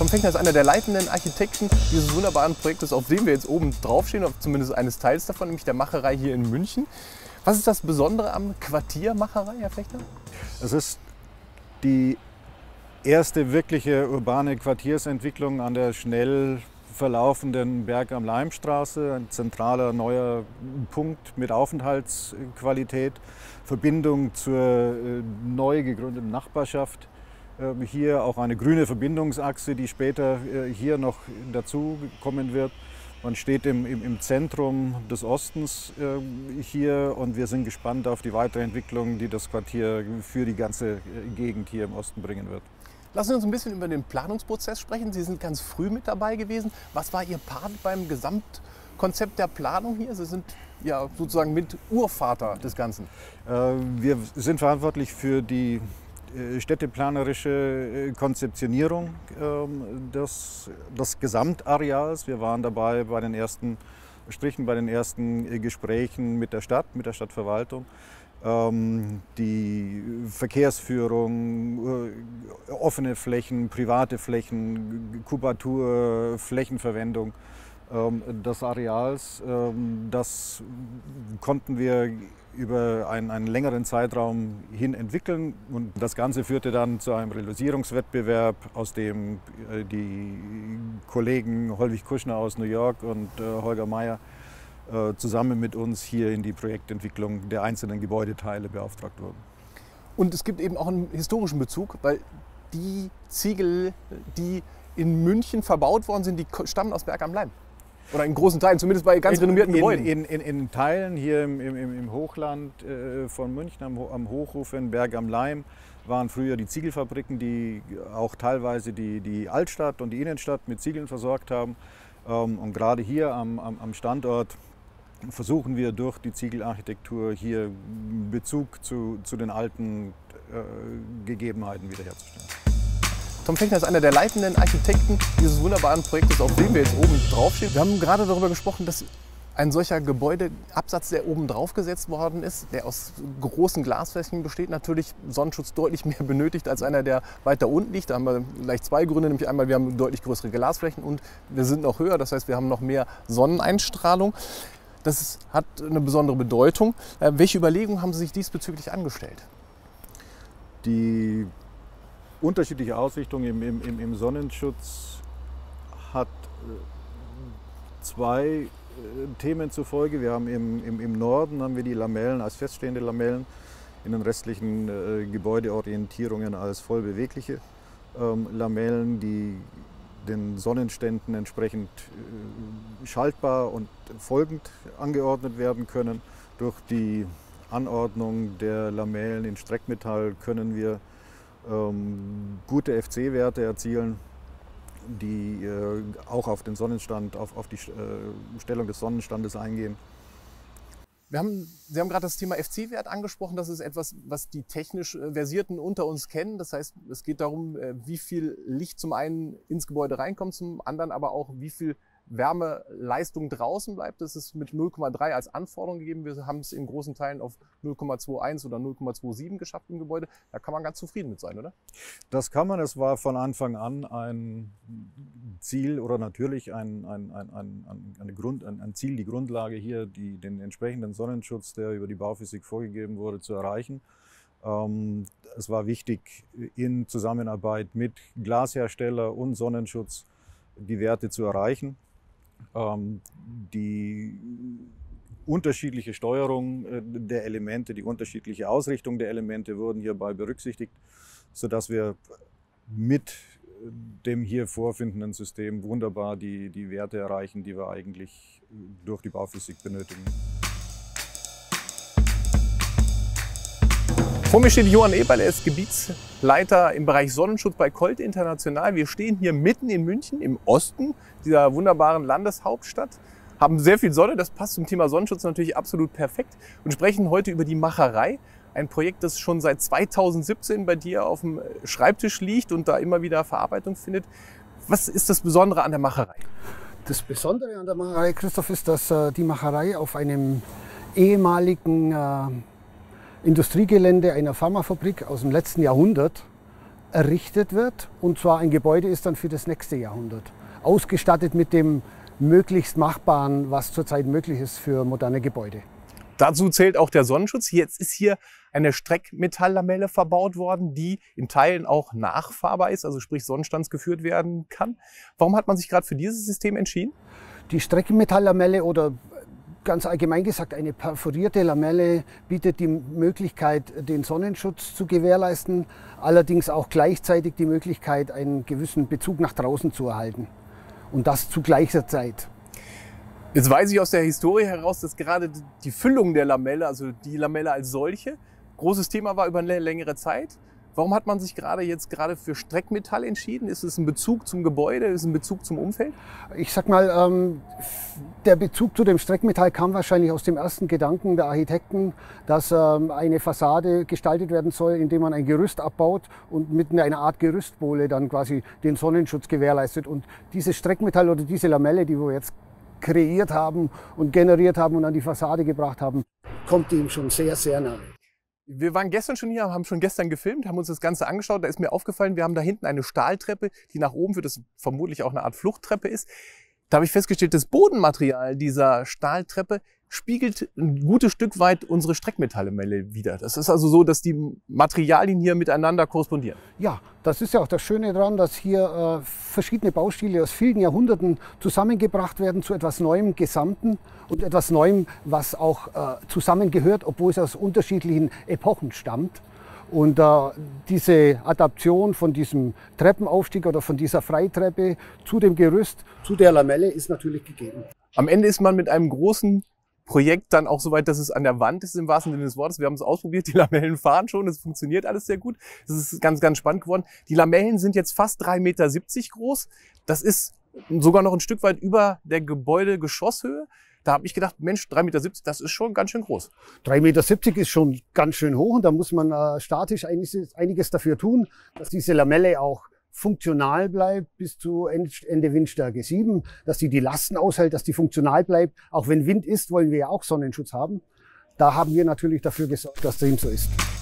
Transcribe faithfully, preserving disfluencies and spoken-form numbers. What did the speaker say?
Tom Fechner ist einer der leitenden Architekten dieses wunderbaren Projektes, auf dem wir jetzt oben draufstehen, zumindest eines Teils davon, nämlich der Macherei hier in München. Was ist das Besondere am Quartier Macherei, Herr Fechner? Es ist die erste wirkliche urbane Quartiersentwicklung an der schnell verlaufenden Berg-am-Laim-Straße, ein zentraler neuer Punkt mit Aufenthaltsqualität, Verbindung zur äh, neu gegründeten Nachbarschaft. Äh, hier auch eine grüne Verbindungsachse, die später äh, hier noch dazu kommen wird. Man steht im, im, im Zentrum des Ostens äh, hier und wir sind gespannt auf die weitere Entwicklung, die das Quartier für die ganze Gegend hier im Osten bringen wird. Lassen Sie uns ein bisschen über den Planungsprozess sprechen. Sie sind ganz früh mit dabei gewesen. Was war Ihr Part beim Gesamtkonzept der Planung hier? Sie sind ja sozusagen mit Urvater des Ganzen. Äh, wir sind verantwortlich für die städteplanerische Konzeptionierung äh, des, des Gesamtareals. Wir waren dabei bei den ersten Strichen, bei den ersten Gesprächen mit der Stadt, mit der Stadtverwaltung. Ähm, die Verkehrsführung, äh, offene Flächen, private Flächen, Kubatur, Flächenverwendung ähm, des Areals. Ähm, das konnten wir über einen, einen längeren Zeitraum hin entwickeln und das Ganze führte dann zu einem Realisierungswettbewerb, aus dem äh, die Kollegen Holwig Kuschner aus New York und äh, Holger Meyer äh, zusammen mit uns hier in die Projektentwicklung der einzelnen Gebäudeteile beauftragt wurden. Und es gibt eben auch einen historischen Bezug, weil die Ziegel, die in München verbaut worden sind, die stammen aus Berg am Laim. Oder in großen Teilen, zumindest bei ganz in, renommierten in, Gebäuden. In, in, in Teilen hier im, im, im Hochland äh, von München, am, am Hochhof in Berg am Laim, waren früher die Ziegelfabriken, die auch teilweise die, die Altstadt und die Innenstadt mit Ziegeln versorgt haben. Ähm, und gerade hier am, am, am Standort versuchen wir durch die Ziegelarchitektur hier Bezug zu, zu den alten äh, Gegebenheiten wiederherzustellen. Tom Fechner ist einer der leitenden Architekten dieses wunderbaren Projektes, auf dem wir jetzt oben draufstehen. Wir haben gerade darüber gesprochen, dass ein solcher Gebäudeabsatz, der oben drauf gesetzt worden ist, der aus großen Glasflächen besteht, natürlich Sonnenschutz deutlich mehr benötigt als einer, der weiter unten liegt. Da haben wir gleich zwei Gründe, nämlich einmal, wir haben deutlich größere Glasflächen und wir sind noch höher, das heißt, wir haben noch mehr Sonneneinstrahlung. Das ist, hat eine besondere Bedeutung. Welche Überlegungen haben Sie sich diesbezüglich angestellt? Die unterschiedliche Ausrichtung im, im, im Sonnenschutz hat zwei äh, Themen zur Folge. Wir haben im, im, im Norden haben wir die Lamellen als feststehende Lamellen, in den restlichen äh, Gebäudeorientierungen als voll bewegliche ähm, Lamellen, die den Sonnenständen entsprechend äh, schaltbar und folgend angeordnet werden können. Durch die Anordnung der Lamellen in Streckmetall können wir Ähm, gute F C-Werte erzielen, die äh, auch auf den Sonnenstand, auf, auf die äh, Stellung des Sonnenstandes eingehen. Wir haben, Sie haben gerade das Thema F C-Wert angesprochen. Das ist etwas, was die technisch Versierten unter uns kennen. Das heißt, es geht darum, wie viel Licht zum einen ins Gebäude reinkommt, zum anderen aber auch, wie viel Wärmeleistung draußen bleibt. Das ist mit null Komma drei als Anforderung gegeben. Wir haben es in großen Teilen auf null Komma einundzwanzig oder null Komma siebenundzwanzig geschafft im Gebäude. Da kann man ganz zufrieden mit sein, oder? Das kann man. Es war von Anfang an ein Ziel oder natürlich ein, ein, ein, ein, eine Grund, ein, ein Ziel, die Grundlage hier, die, den entsprechenden Sonnenschutz, der über die Bauphysik vorgegeben wurde, zu erreichen. Ähm, es war wichtig, in Zusammenarbeit mit Glashersteller und Sonnenschutz die Werte zu erreichen. Ähm, die unterschiedliche Steuerung der Elemente, die unterschiedliche Ausrichtung der Elemente wurden hierbei berücksichtigt, sodass wir mit dem hier vorfindenden System wunderbar die, die Werte erreichen, die wir eigentlich durch die Bauphysik benötigen. Vor mir steht Johann Eberl, er ist Gebietsleiter im Bereich Sonnenschutz bei Colt International. Wir stehen hier mitten in München, im Osten dieser wunderbaren Landeshauptstadt, haben sehr viel Sonne, das passt zum Thema Sonnenschutz natürlich absolut perfekt und sprechen heute über die Macherei. Ein Projekt, das schon seit zweitausendsiebzehn bei dir auf dem Schreibtisch liegt und da immer wieder Verarbeitung findet. Was ist das Besondere an der Macherei? Das Besondere an der Macherei, Christoph, ist, dass äh, die Macherei auf einem ehemaligen äh, Industriegelände einer Pharmafabrik aus dem letzten Jahrhundert errichtet wird. Und zwar ein Gebäude ist dann für das nächste Jahrhundert. Ausgestattet mit dem möglichst Machbaren, was zurzeit möglich ist für moderne Gebäude. Dazu zählt auch der Sonnenschutz. Jetzt ist hier eine Streckmetalllamelle verbaut worden, die in Teilen auch nachfahrbar ist, also sprich sonnenstandsgeführt werden kann. Warum hat man sich gerade für dieses System entschieden? Die Streckmetalllamelle oder ganz allgemein gesagt eine perforierte Lamelle bietet die Möglichkeit, den Sonnenschutz zu gewährleisten, allerdings auch gleichzeitig die Möglichkeit, einen gewissen Bezug nach draußen zu erhalten. Und das zu gleicher Zeit. Jetzt weiß ich aus der Historie heraus, dass gerade die Füllung der Lamelle, also die Lamelle als solche, großes Thema war über eine längere Zeit. Warum hat man sich gerade jetzt gerade für Streckmetall entschieden? Ist es ein Bezug zum Gebäude? Ist es ein Bezug zum Umfeld? Ich sag mal, ähm, der Bezug zu dem Streckmetall kam wahrscheinlich aus dem ersten Gedanken der Architekten, dass ähm, eine Fassade gestaltet werden soll, indem man ein Gerüst abbaut und mit einer Art Gerüstbohle dann quasi den Sonnenschutz gewährleistet. Und dieses Streckmetall oder diese Lamelle, die wir jetzt kreiert haben und generiert haben und an die Fassade gebracht haben, kommt ihm schon sehr, sehr nahe. Wir waren gestern schon hier, haben schon gestern gefilmt, haben uns das Ganze angeschaut. Da ist mir aufgefallen, wir haben da hinten eine Stahltreppe, die nach oben führt, das vermutlich auch eine Art Fluchttreppe ist. Da habe ich festgestellt, das Bodenmaterial dieser Stahltreppe spiegelt ein gutes Stück weit unsere Streckmetalllamelle wider. Das ist also so, dass die Materialien hier miteinander korrespondieren. Ja, das ist ja auch das Schöne daran, dass hier äh, verschiedene Baustile aus vielen Jahrhunderten zusammengebracht werden zu etwas Neuem, Gesamten und etwas Neuem, was auch äh, zusammengehört, obwohl es aus unterschiedlichen Epochen stammt. Und äh, diese Adaption von diesem Treppenaufstieg oder von dieser Freitreppe zu dem Gerüst, zu der Lamelle ist natürlich gegeben. Am Ende ist man mit einem großen Projekt dann auch so weit, dass es an der Wand ist, im wahrsten Sinne des Wortes. Wir haben es ausprobiert, die Lamellen fahren schon, es funktioniert alles sehr gut. Das ist ganz, ganz spannend geworden. Die Lamellen sind jetzt fast drei Meter siebzig groß. Das ist sogar noch ein Stück weit über der Gebäudegeschosshöhe. Da habe ich gedacht, Mensch, drei Meter siebzig, das ist schon ganz schön groß. drei Meter siebzig ist schon ganz schön hoch und da muss man äh, statisch einiges, einiges dafür tun, dass diese Lamelle auch funktional bleibt bis zu Ende Windstärke sieben, dass sie die Lasten aushält, dass die funktional bleibt. Auch wenn Wind ist, wollen wir ja auch Sonnenschutz haben. Da haben wir natürlich dafür gesorgt, dass dem so ist.